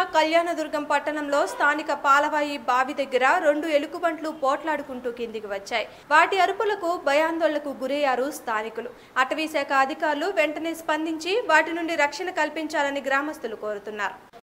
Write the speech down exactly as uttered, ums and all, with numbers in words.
కళ్యాణదుర్గం పట్టణంలో స్థానిక పాలవాయి బావి దగ్గర రెండు ఎలుకబంట్లు పోట్లాడుకుంటూ కిందికి వచ్చాయి. వాటి అరుపులకు భయాందోళనకు గురయ్యారు స్థానికులు. అటవీ శాఖ అధికారులు వెంటనే స్పందించి వాటి నుండి రక్షణ కల్పించాలని గ్రామస్తులు కోరుతున్నారు.